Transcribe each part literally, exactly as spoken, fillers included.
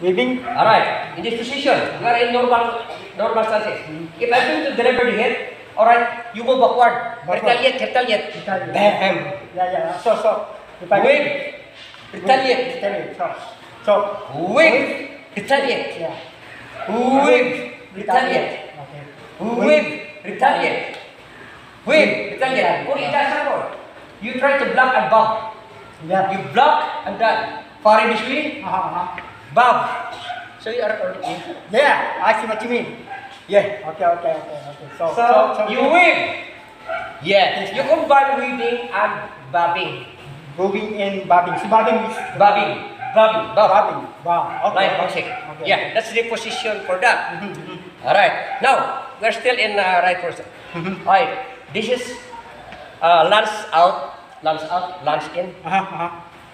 Weaving. Alright, in this position, you are in normal, normal stances. Mm-hmm. If I'm going to deliver the head, alright, you move backward. Retaliate, retaliate. Retaliate. Bam. Yeah, yeah. So, so. If I wave. Retaliate. Retaliate. So, so. Wave. Retaliate. Yeah. Wave. Retaliate. Okay. Wave. Retaliate. Wave. Retaliate. Put it down. You try to block and bob. Yeah. You block and then far this way. Uh-huh, uh-huh. Bob. So you are already. Yeah, I see what you mean. Yeah. Okay, okay, okay, okay. So, So, so, so you wave. Yeah. You combine weaving and bobbing. Moving and bobbing. So bobbing is Bobbing. Bobbing. Bob. bobbing. Wow. Okay. Like boxing. Okay. Yeah, that's the position for that. Mm-hmm. Alright. Now, we're still in uh, right person. Mm-hmm. Alright. This is uh, lance out, lance out, lance in. Uh-huh, uh-huh.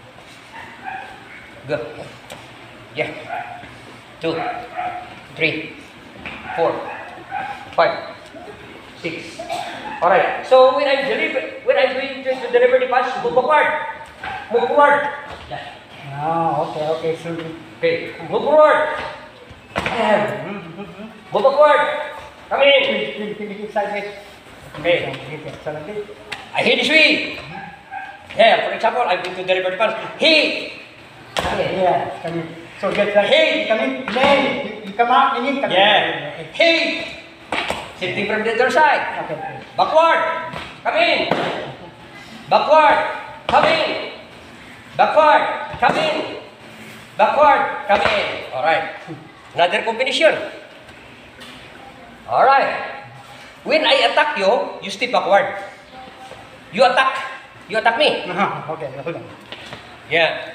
Good. Yeah. Two, three, four, five, six. Alright. So when I'm deliver, when I'm going to, to deliver the punch, move backward. Move forward. Yeah. Ah, okay, okay. So, Okay. Move forward. And move backward. Come in. finish, finish inside it. Okay. So, like this. I hit this way. Yeah. For example, I'm going to deliver the punch. Hit. Yeah, come in. So get like Hey. come in, then you, you come out and then come Yeah. in. Okay. Hit. Shifting from the other side. Okay, okay. Backward. Come in. Backward. Come in. Backward. Come in. Backward. Come in. Alright. Another combination. Alright. When I attack you, you step backward. You attack. You attack me. Uh-huh. Okay, hold on. Yeah.